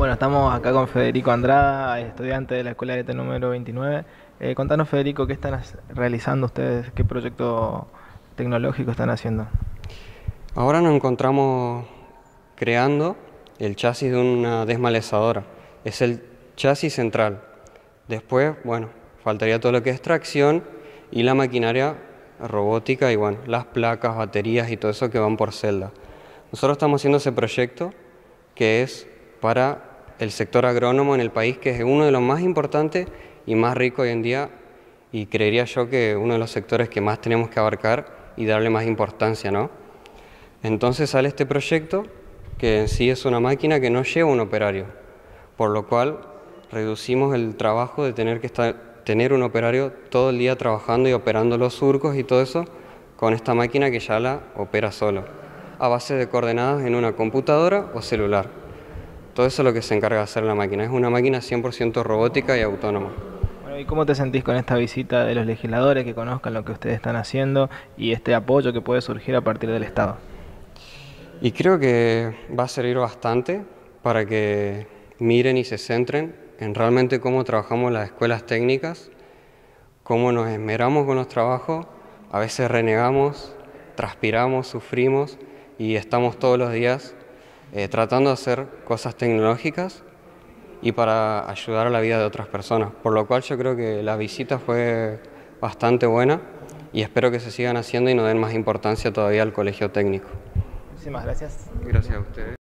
Bueno, estamos acá con Federico Andrada, estudiante de la Escuela de Arte número 29. Contanos, Federico, ¿qué están realizando ustedes? ¿Qué proyecto tecnológico están haciendo? Ahora nos encontramos creando el chasis de una desmalezadora. Es el chasis central. Después, bueno, faltaría todo lo que es tracción y la maquinaria robótica y bueno, las placas, baterías y todo eso que van por celda. Nosotros estamos haciendo ese proyecto que es para el sector agrónomo en el país, que es uno de los más importantes y más ricos hoy en día, y creería yo que uno de los sectores que más tenemos que abarcar y darle más importancia, ¿no? Entonces sale este proyecto que en sí es una máquina que no lleva un operario, por lo cual reducimos el trabajo de tener que tener un operario todo el día trabajando y operando los surcos y todo eso con esta máquina que ya la opera solo, a base de coordenadas en una computadora o celular. Todo eso es lo que se encarga de hacer la máquina. Es una máquina 100% robótica y autónoma. Bueno, ¿y cómo te sentís con esta visita de los legisladores que conozcan lo que ustedes están haciendo y este apoyo que puede surgir a partir del Estado? Y creo que va a servir bastante para que miren y se centren en realmente cómo trabajamos las escuelas técnicas, cómo nos esmeramos con los trabajos, a veces renegamos, transpiramos, sufrimos y estamos todos los días tratando de hacer cosas tecnológicas y para ayudar a la vida de otras personas. Por lo cual yo creo que la visita fue bastante buena y espero que se sigan haciendo y nos den más importancia todavía al colegio técnico. Muchísimas gracias. Gracias a ustedes.